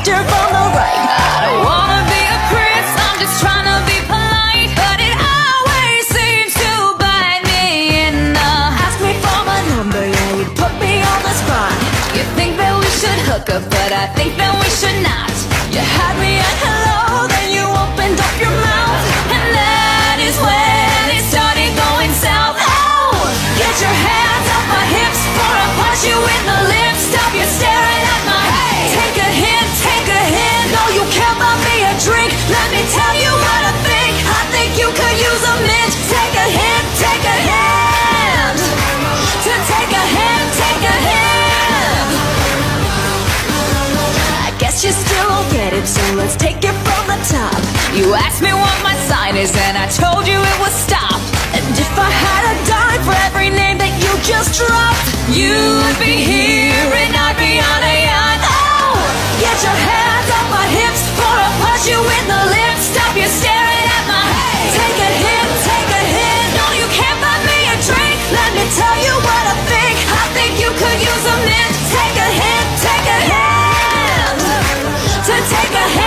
steer from the right. I don't wanna be a prince, I'm just trying to be polite, but it always seems to bite me in the... Ask me for my number, yeah, you put me on the spot. You think that we should hook up, but I think that we should not. You had me at hello, then you opened up your mouth, And that is when it started going south. oh! Get your hands off my hips before I punch you in the lips. Stop you staring at my hey. Take a hint, no you can't buy me a drink. Let me tell you what I think you could use a mint. Take a hint, to take a hand. I guess you still don't get it, so let's take it from the top. You asked me what my sign is, and I told you it was stop. And if I had a dime for every name that you just dropped, You'd be here and I'd be on a yacht. oh! Get your hands off my hips before I punch you in the lips. Stop you staring at my hey. Take a hint, no you can't buy me a drink. Let me tell you what I think you could use a mint. Take a hint, to take a hand.